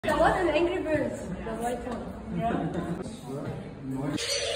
The one in Angry Birds, the white one. Yeah.